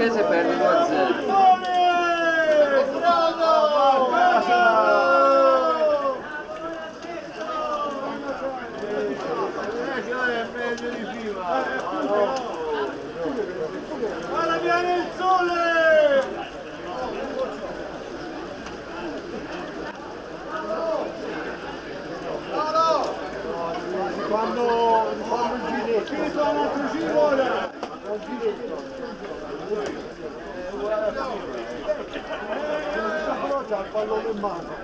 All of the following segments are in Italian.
Borghese perde 2-0. Guarda, viene il sole! Quando il giretto, ci fa un altro giro ora! Il giretto! Però c'ha il pallone in mano!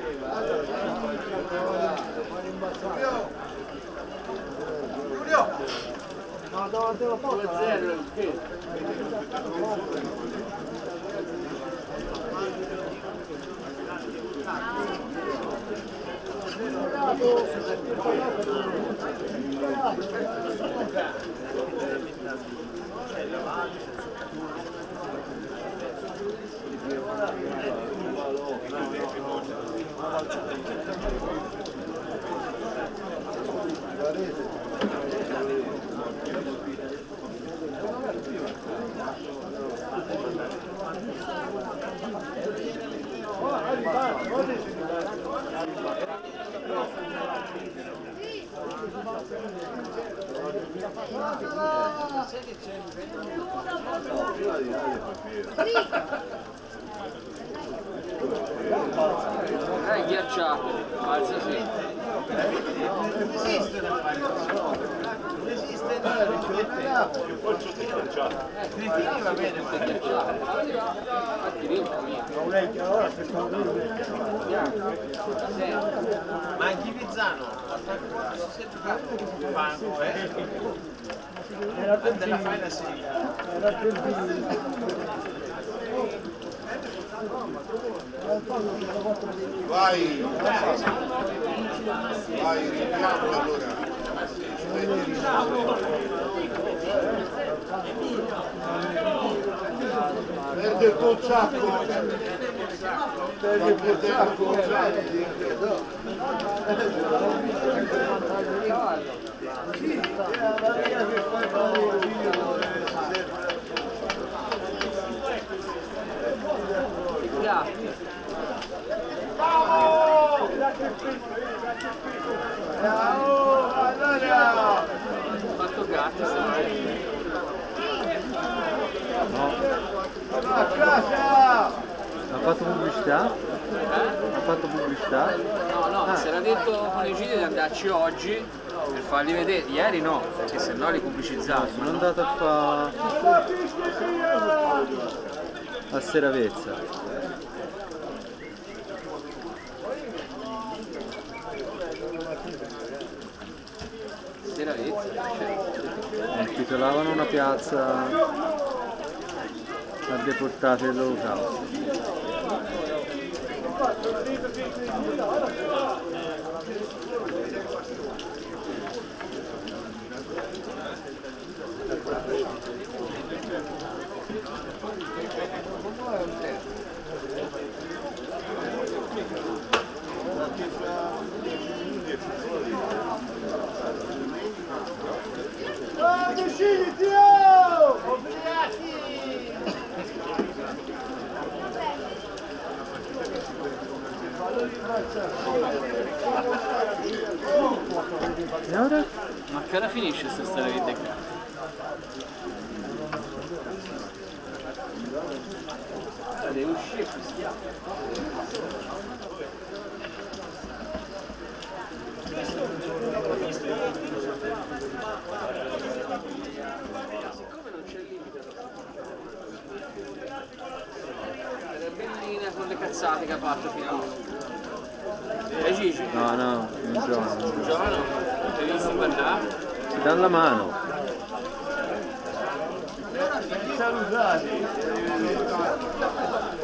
Giulio! No, davanti alla porta! 2-0! Ghiacciato, alza sì. Non esiste da fare, non esiste da Cretini va bene, ma Ghiacciato. ma anche Vizzano si è giocato fango, della fai la sera. Vai, ripiamo allora. Perde il Pozzacco. Perde il Pozzacco. Fatto gatti, Ha fatto pubblicità? Ha fatto pubblicità? No, si era detto con Egidio di andarci oggi per farli vedere. Ieri no, perché sennò li pubblicizzavano. Sono andato a fare a Seravezza. Titolavano una piazza a deportati dell'Olocausto. E ora? Ma che ora finisce questa storia che decca? Deve uscire questi. Siccome non c'è il limite, è bellina con le cazzate che ha fatto fino a ora. E Gigi? No, non gioca. Giovano? Non ti hai visto guardare? Si dà la mano. Salutati!